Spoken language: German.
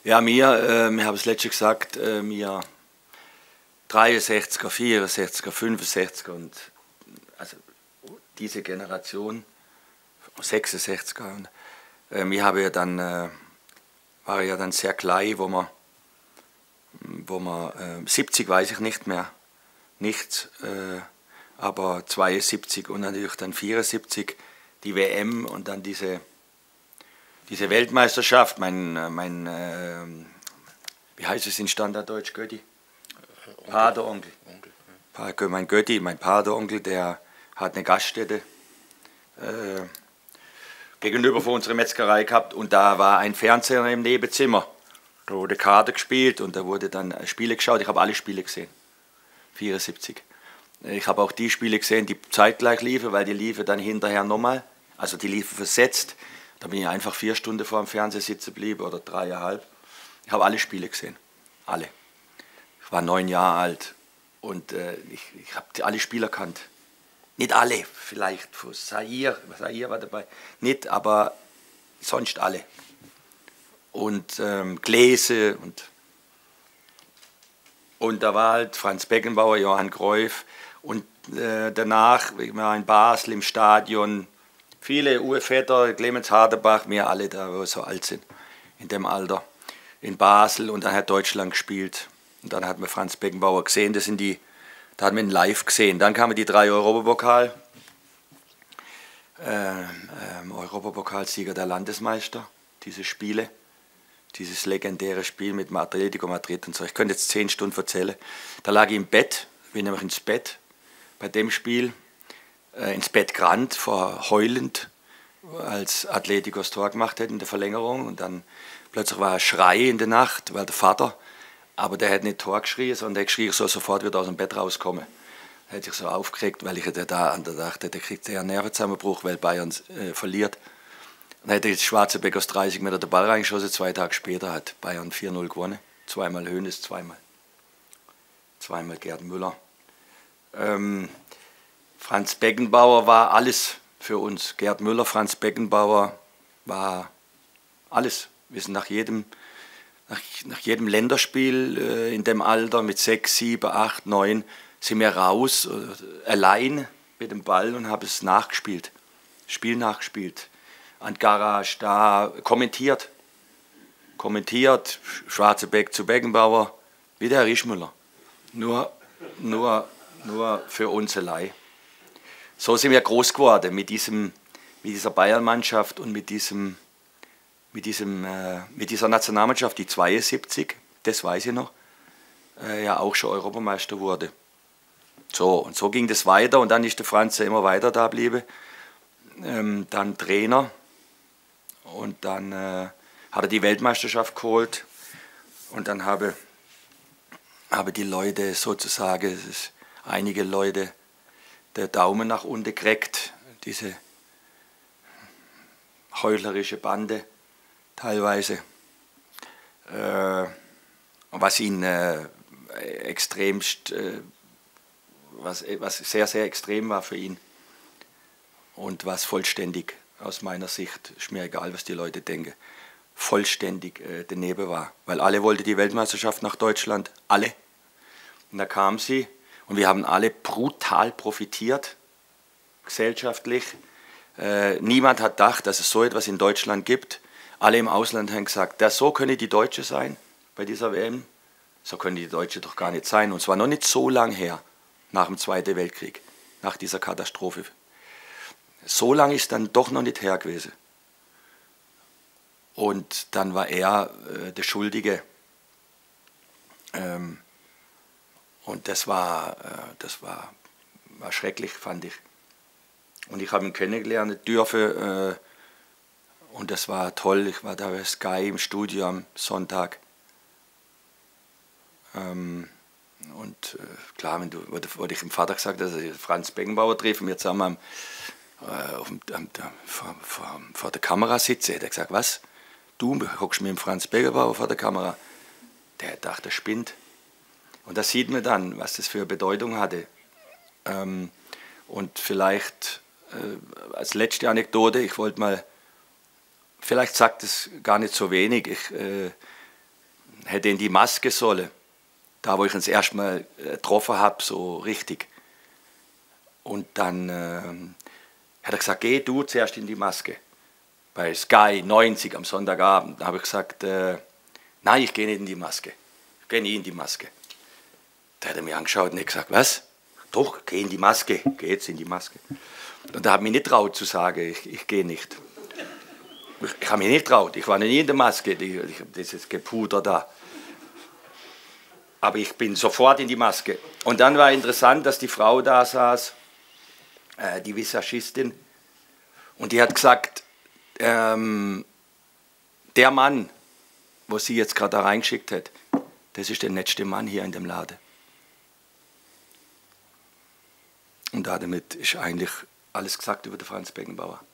Ja, wir haben es letztes gesagt, wir 63er, 64er, 65er und also diese Generation, 66er. Und, wir haben ja dann, war ja dann sehr klein, wo man 70 weiß ich nicht mehr, nichts, aber 72 und natürlich dann 74 die WM und dann diese Weltmeisterschaft, wie heißt es in Standarddeutsch, Götti? Pateronkel. Mein Götti, mein Pateronkel, der hat eine Gaststätte gegenüber von unserer Metzgerei gehabt und da war ein Fernseher im Nebenzimmer. Da wurde Karte gespielt und da wurde dann Spiele geschaut. Ich habe alle Spiele gesehen, 74. Ich habe auch die Spiele gesehen, die zeitgleich liefen, weil die liefen dann hinterher nochmal. Also die liefen versetzt. Da bin ich einfach 4 Stunden vor dem Fernseher sitzen geblieben oder 3,5. Ich habe alle Spiele gesehen, alle. Ich war 9 Jahre alt und ich habe alle Spieler erkannt. Nicht alle, vielleicht Saïr war dabei, nicht, aber sonst alle. Und Gläse und da war halt Franz Beckenbauer, Johann Cruyff und danach, ich war in Basel im Stadion, viele Uwe Vetter, Clemens Hardenbach, wir alle da, wo wir so alt sind, in dem Alter, in Basel und dann hat Deutschland gespielt und dann hat man Franz Beckenbauer gesehen, da hat man ihn live gesehen. Dann kamen die 3 Europapokal, Europapokalsieger der Landesmeister, diese Spiele. Dieses legendäre Spiel mit Atletico Madrid und so. Ich könnte jetzt 10 Stunden erzählen. Da lag ich im Bett, bin nämlich ins Bett bei dem Spiel, ins Bett gerannt, vor heulend, als Atletico das Tor gemacht hat in der Verlängerung. Und dann plötzlich war ein Schrei in der Nacht, weil der Vater, aber der hat nicht Tor geschrien, sondern der geschrien, soll sofort wieder aus dem Bett rauskommen. Er hat sich so aufgeregt, weil ich da an der dachte, der kriegt eher einen Nervenzusammenbruch, weil Bayern verliert. Dann hätte jetzt Schwarzenbeck aus 30 Meter den Ball reingeschossen, 2 Tage später hat Bayern 4:0 gewonnen. Zweimal Hoeneß, zweimal Gerd Müller. Franz Beckenbauer war alles für uns. Gerd Müller, Franz Beckenbauer war alles. Wir sind nach jedem Länderspiel in dem Alter mit 6, 7, 8, 9 sind wir raus, allein mit dem Ball und haben es nachgespielt. Spiel nachgespielt. An Garage da kommentiert, Schwarzenbeck zu Beckenbauer, wie der Herr Rischmüller. Nur für uns allein. So sind wir groß geworden mit dieser Bayern-Mannschaft und mit dieser Nationalmannschaft, die 72, das weiß ich noch, ja auch schon Europameister wurde. So, und so ging das weiter und dann ist der Franz ja immer weiter da geblieben. Dann Trainer. Und dann hat er die Weltmeisterschaft geholt und dann habe die Leute sozusagen, einige Leute, der Daumen nach unten gekriegt, diese heuchlerische Bande teilweise, was ihn extremst, was sehr, sehr extrem war für ihn und was vollständig aus meiner Sicht, ist mir egal, was die Leute denken, vollständig daneben war. Weil alle wollten die Weltmeisterschaft nach Deutschland, alle. Und da kam sie und wir haben alle brutal profitiert, gesellschaftlich. Niemand hat gedacht, dass es so etwas in Deutschland gibt. Alle im Ausland haben gesagt, so können die Deutsche sein bei dieser WM. So können die Deutsche doch gar nicht sein. Und zwar noch nicht so lang her, nach dem Zweiten Weltkrieg, nach dieser Katastrophe. So lange ist dann doch noch nicht her gewesen. Und dann war er der Schuldige. Und das war schrecklich, fand ich. Und ich habe ihn kennengelernt dürfen. Und das war toll. Ich war da bei Sky im Studio am Sonntag. Und klar, wurde ich dem Vater gesagt, dass ich Franz Beckenbauer treffe, wir zusammen vor der Kamera sitze. Hat er gesagt, was? Du hockst mit dem Franz Beckenbauer vor der Kamera? Der dachte, der spinnt. Und da sieht man dann, was das für eine Bedeutung hatte. Und vielleicht als letzte Anekdote, ich wollte mal, vielleicht sagt es gar nicht so wenig, hätte in die Maske sollen. Da, wo ich ihn das erste Mal getroffen habe, so richtig. Und dann hat er gesagt, geh du zuerst in die Maske. Bei Sky 90 am Sonntagabend. Da habe ich gesagt, nein, ich gehe nicht in die Maske. Ich gehe nie in die Maske. Da hat er mich angeschaut und hat gesagt, was? Doch, geh in die Maske. Geh jetzt in die Maske. Und da habe ich mich nicht traut zu sagen, ich gehe nicht. Ich habe mich nicht traut. Ich war noch nie in der Maske, dieses Gepuder da. Aber ich bin sofort in die Maske. Und dann war interessant, dass die Frau da saß, die Visagistin, und die hat gesagt, der Mann, wo sie jetzt gerade da reingeschickt hat, das ist der nettste Mann hier in dem Laden. Und damit ist eigentlich alles gesagt über den Franz Beckenbauer.